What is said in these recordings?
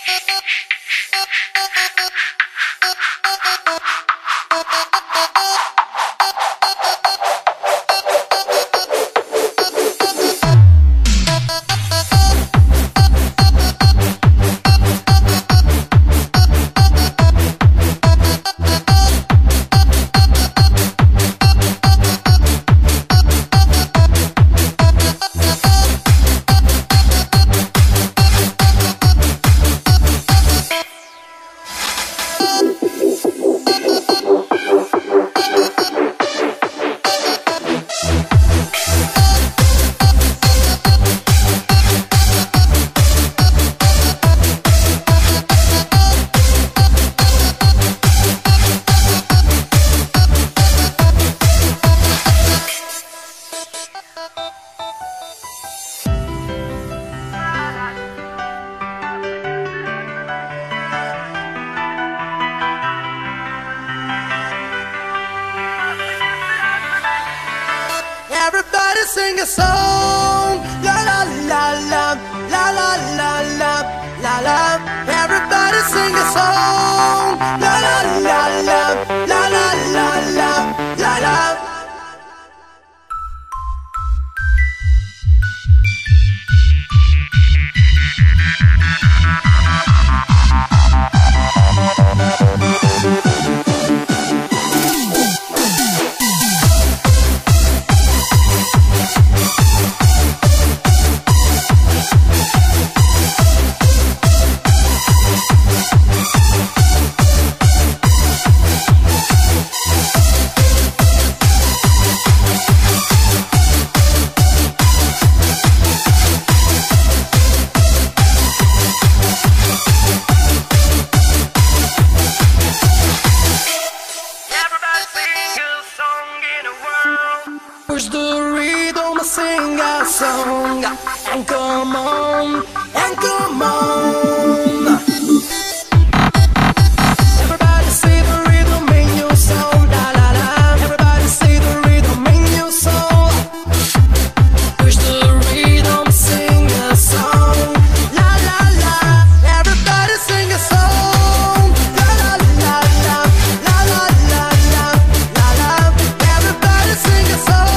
Everybody sing a song, la la la la, la la la la, la la. Everybody sing a song, la la la la, la la la la, la la. Push the rhythm, sing a song, and come on, and come on. Everybody see the rhythm in your soul, la la la. Everybody see the rhythm in your soul. Push the rhythm, sing a song, la la la. Everybody sing a song, la la la la, la la la la, la la. Everybody sing a song.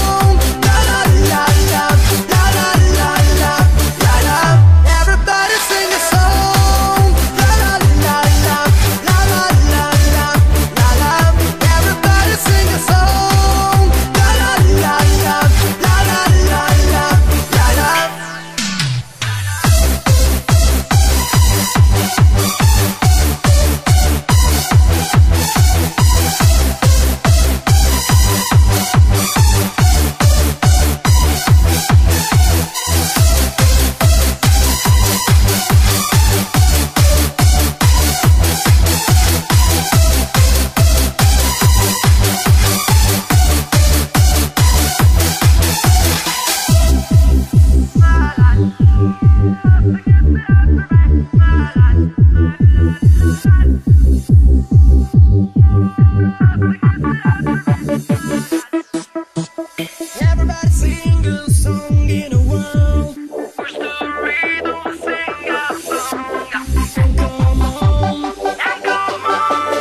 Everybody sing a song in a world. Push the rhythm, sing a song, and come on, and come on.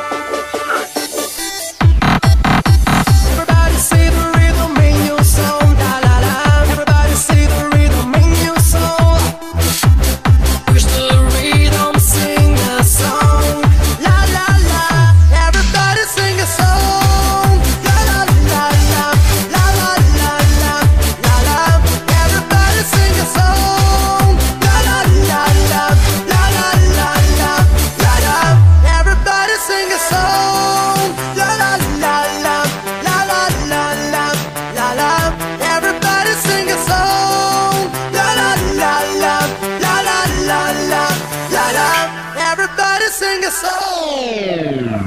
Everybody see the rhythm in your soul, la la la. Everybody see the rhythm in your soul. Push the rhythm, sing a song, la la la. Everybody sing a song, la la la la, la la la la, la la. Everybody sing a song, la la la la, la la la la, la la. Everybody sing a song, la la la la, la la la la, la la. Everybody sing a song, la la la la, la la la la, la la. Everybody sing a song.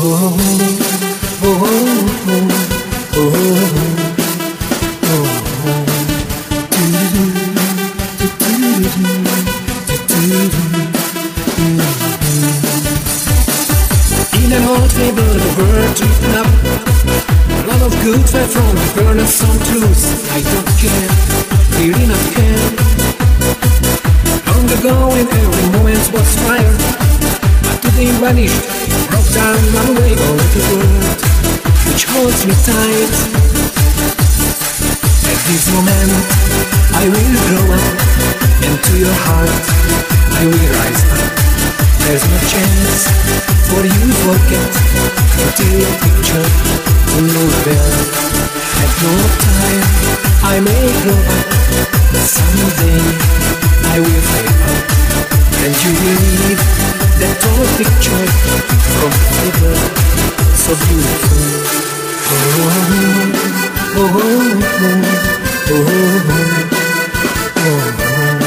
In an old table, the bird eaten up. A lot of good fat from the burn and some clues. I don't care, clear enough can. Long ago in every moment was fire, but today vanished, broke down, run away over the world, which holds me tight. At this moment, I will grow up, and to your heart, I will rise up. There's no chance for you to forget to take a picture to Louisville. At no time I may grow up, but someday I will fade up, and you will need that old picture from forever, so beautiful. Oh, oh, oh, oh, oh, oh, oh, oh.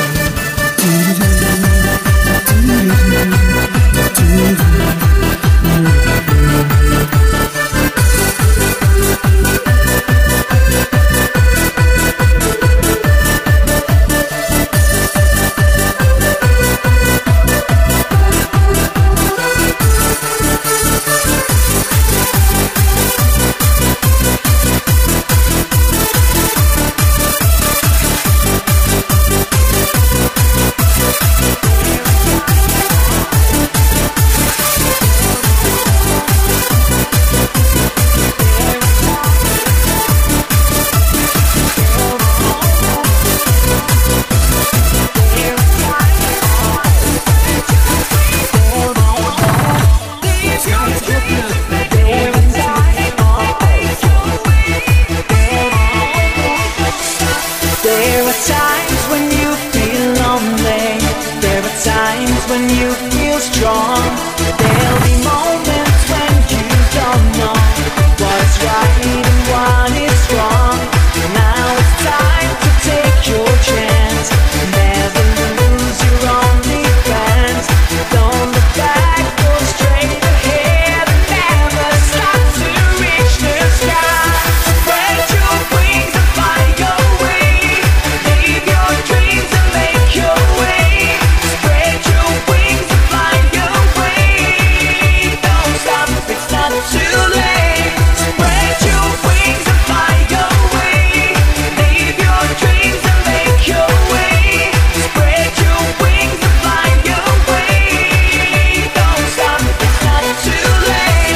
When you feel strong, there'll be moments when you don't know what's right and what is wrong. Now it's time to take your chance, never lose your only friends. Don't look back, go straight ahead, and never stop to reach the sky. Spread your wings and fly your way, leave your dreams and make your way. Spread your wings and fly your way. Don't stop if it's not too late. Spread your wings and fly your way, leave your dreams and make your way. Spread your wings and fly your way. Don't stop if it's not too late.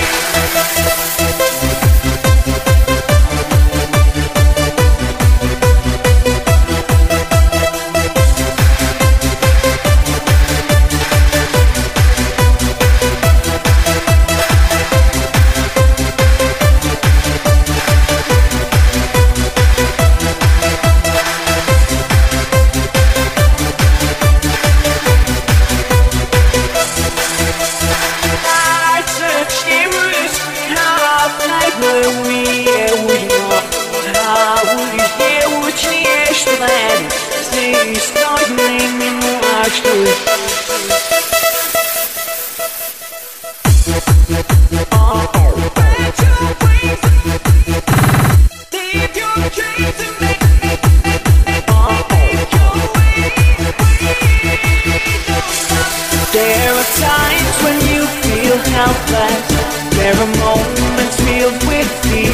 There are times when you feel helpless. There are moments filled with fear.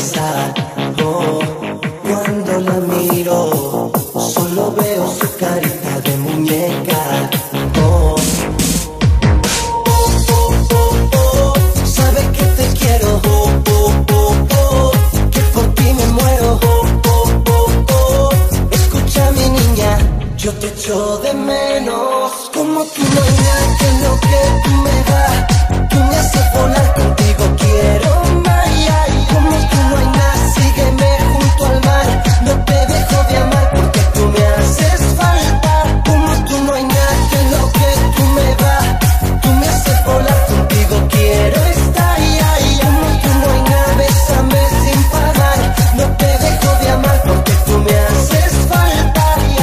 besa. Oh, cuando la miro, solo veo su carita de muñeca. Oh, sabe que te quiero. Que por ti me muero. Escucha mi niña, yo te echo de menos. Como tú no hay nada que lo que tú me das. Tú me haces volar, contigo quiero más. Como tú no hay nada, sígueme junto al mar. No te dejo de amar porque tú me haces falta. Como tú no hay nada que lo que tú me das. Tú me haces volar, contigo quiero estar. Como tú no hay nada, bésame sin pagar. No te dejo de amar porque tú me haces falta.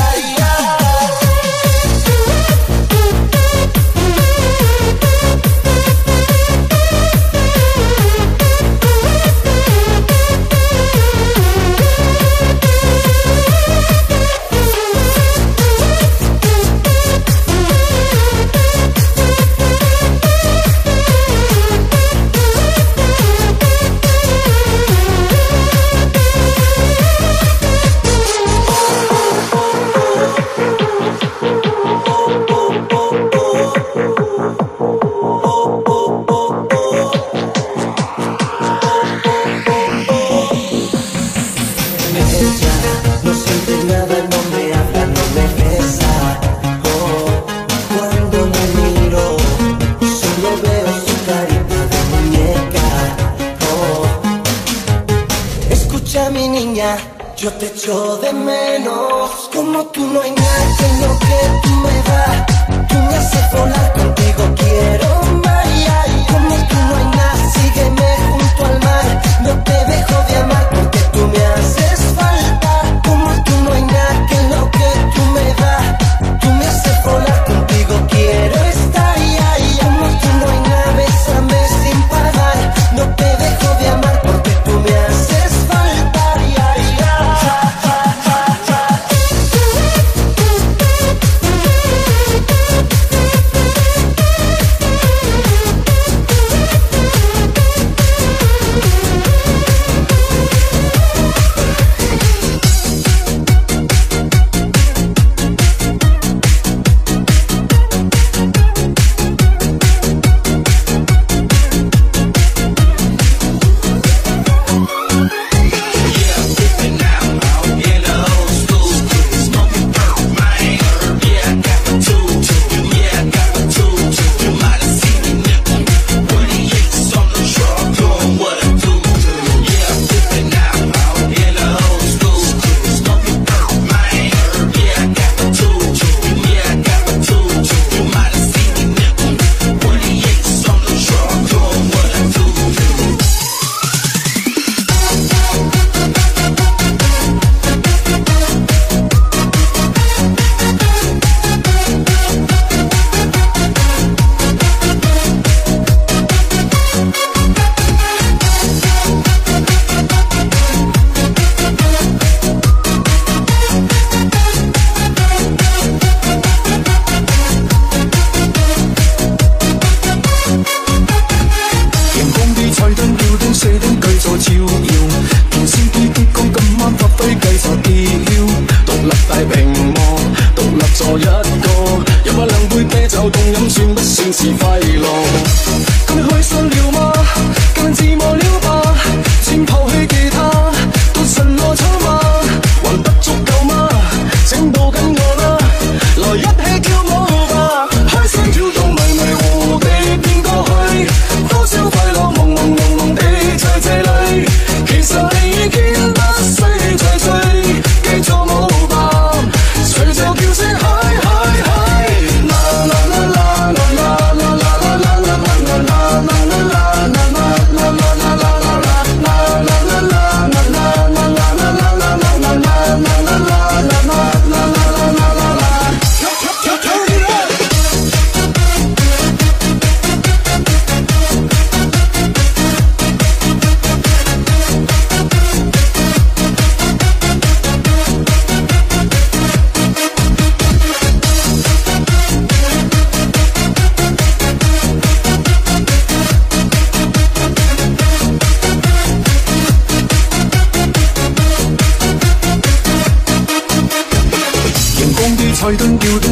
No siente nada, no me habla, no me besa. Oh, cuando la miro, solo veo su carita de muñeca. Oh, escucha mi niña, yo te echo de menos. Como tú no hay nada que lo que tú me das. Tú me haces volar, contigo quiero más. Como tú no hay nada, sígueme junto al mar. No te dejo de amar porque tú me haces falta. Como tú no hay nada que lo que tú me das. Tú me haces volar, contigo quiero estar. Como tú no hay nada, bésame sin pagar. No te dejo de amar porque tú me haces falta.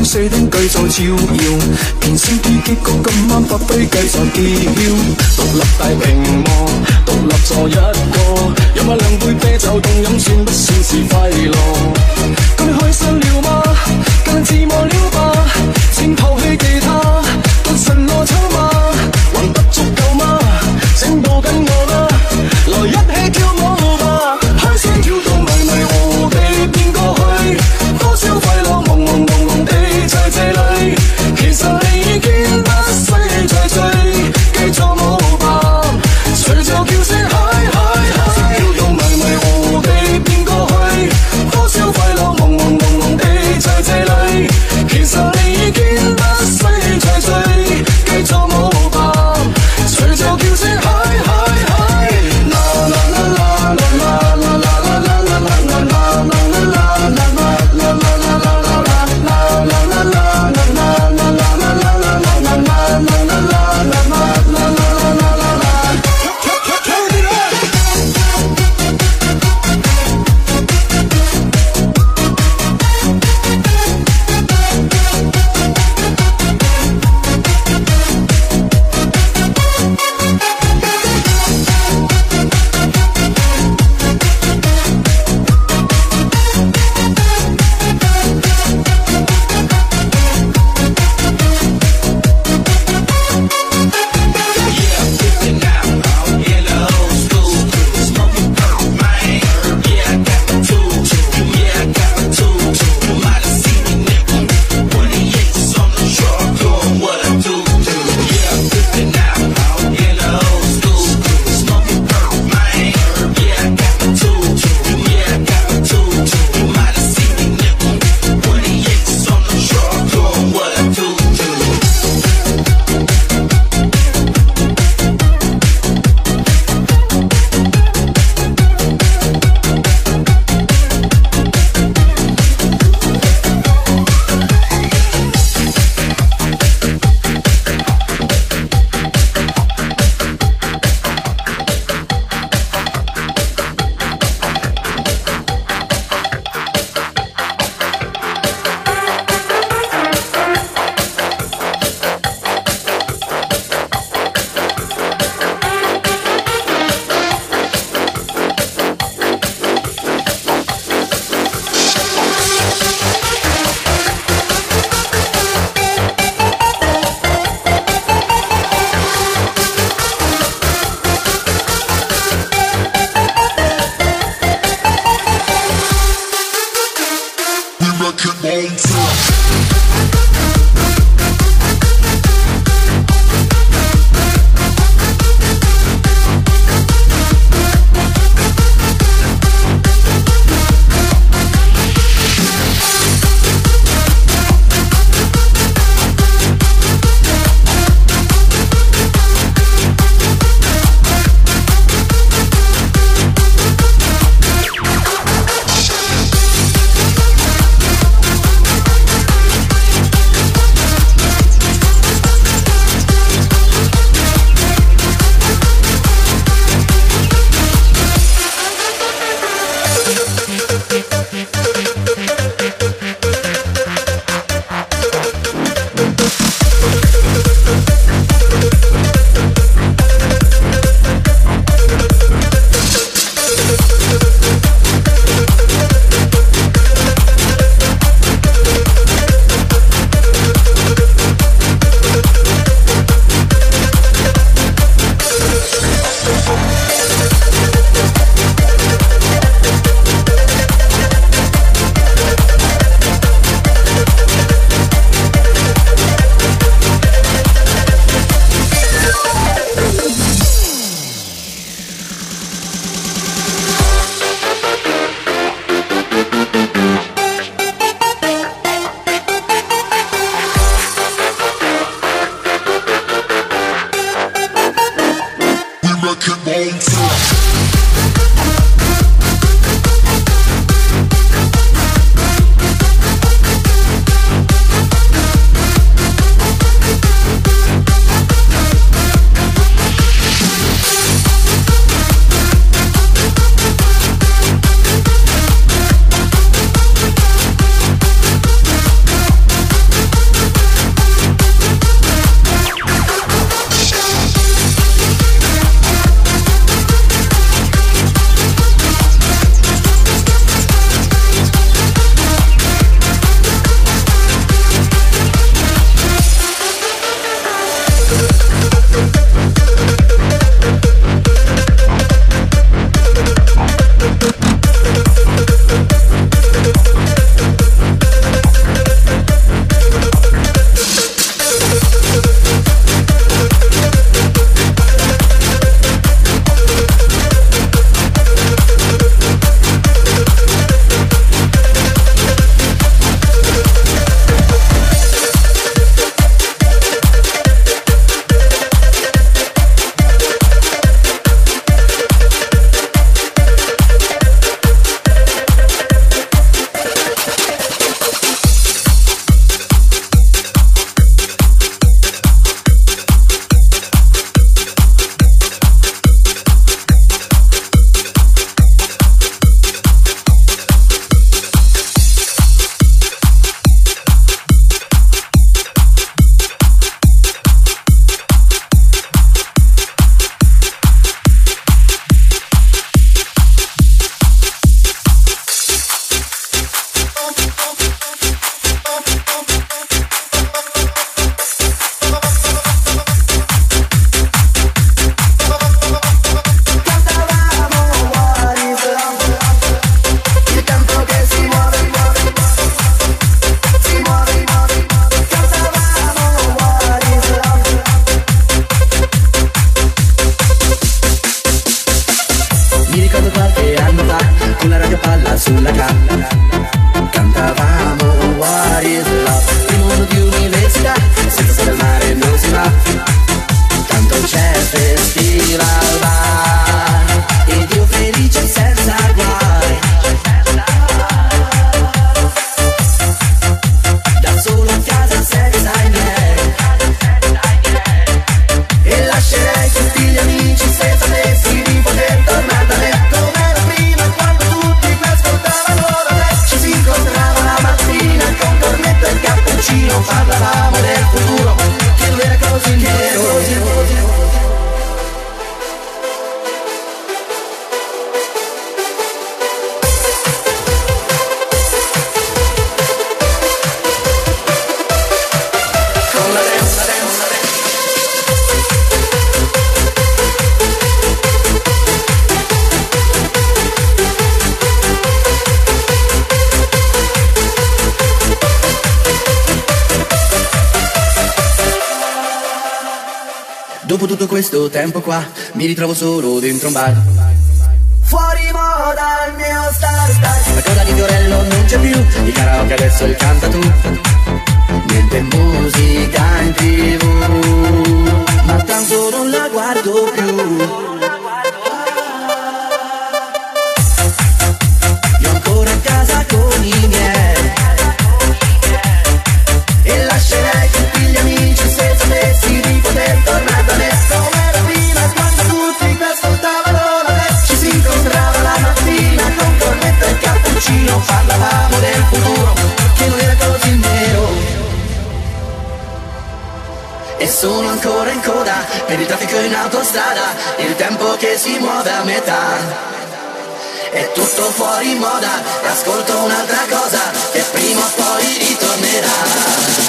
4點繼續照耀，連升 P 結局今晚發揮繼續揭曉。獨立大屏幕，獨立坐一個，飲下兩杯啤酒凍飲算不算是快樂？咁你開心了嗎？更自我了吧？請拋棄其他，到神羅抽嗎？還不足夠嗎？請抱緊我啦，來一起跳舞吧！開心跳到迷迷糊地變過去，多少快樂朦朦朧朧地在這裏，其實你已經不需再追，繼續舞吧，隨着叫聲嗨嗨嗨，跳到迷迷糊地變過去，多少快樂朦朦朧朧地在這裏，其實你已經不需再追。 sulla canna cantavamo What is love, il mondo di università, senza stare al mare non si va, tanto c'è festival bar, ed io felice senza guai, da solo a casa senza i miei, e lascerei tutti gli amici se sapessi di poter tornare da me come era prima, quando tutti mi ascoltavano da me. Ci si incontrava la mattina con cornetto e cappuccino, parlavamo del futuro che non era così nero. Dopo tutto questo tempo qua, mi ritrovo solo dentro un bar. Fuori moda il mio star. La coda di Fiorello non c'è più, il karaoke adesso il canta tu. Niente musica in TV, ma tanto non la guardo più. Io ancora a casa con i miei, e lascerei tutti gli amici se sapessi di poter tornare da me come era prima, quando tutti mi ascoltavano da me. Ci si incontrava la mattina con cornetto e cappuccino, parlavamo del futuro che non era così nero. E sono ancora in coda per il traffico in autostrada, il tempo che si muove a metà. È tutto fuori moda e ascolto un'altra cosa che prima o poi ritornerà.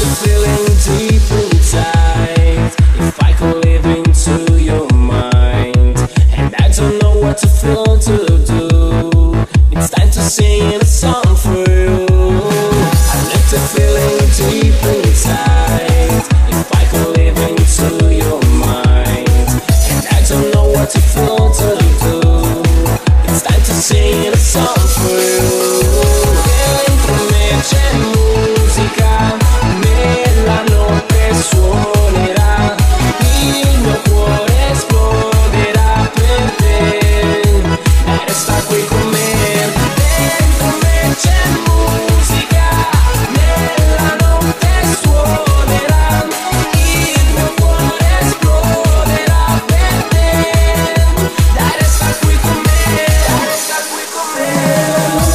feeling deep inside. If I could live into your mind, and I don't know what to feel to do. It's time to sing a song for you. I left a feeling deep inside. If I could live into your mind, and I don't know what to feel to do. It's time to sing a song for you. Dentro me c'è musica, nella notte suonerà, il mio cuore esploderà per te, e resta qui con me. Dentro me c'è musica, nella notte suonerà, il mio cuore esploderà per te, dai resta qui con me, dai resta qui con me.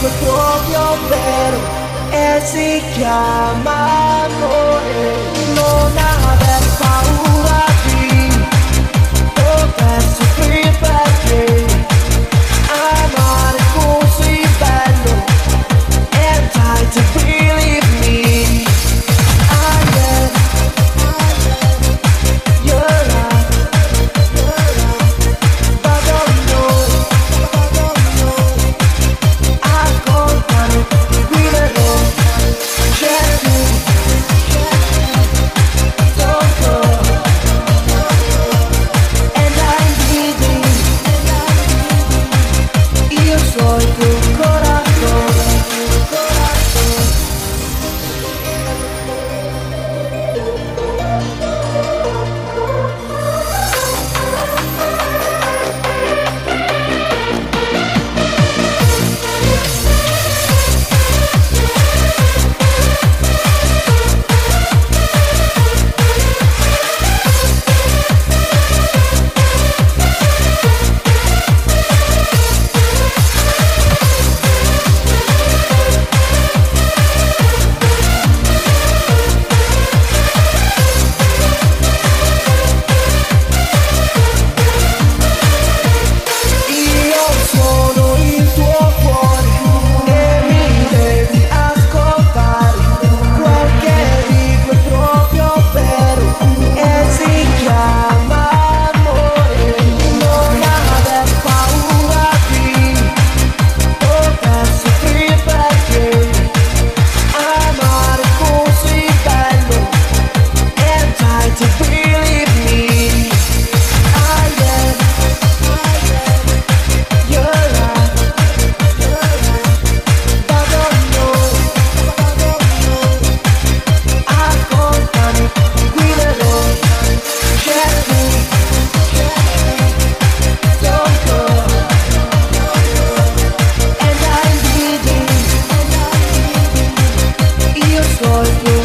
dico è proprio vero e si chiama amore. Non aver paura di poter soffrire perché amare così bello. And try to believe me. I am your love, but I don't know. Ascoltami, guiderò, cerco, don't go. And I'm bleeding. Io so il tuo corazon. Io sono il tuo cuore e mi devi ascoltare. Quel che dico è proprio vero e si chiama amore. Non aver paura di poter soffrire perché amare così bello. And try to believe me. I am your love, but I don't know. Ascoltami, guiderò, cerco, don't go. And I'm bleeding. Io so il tuo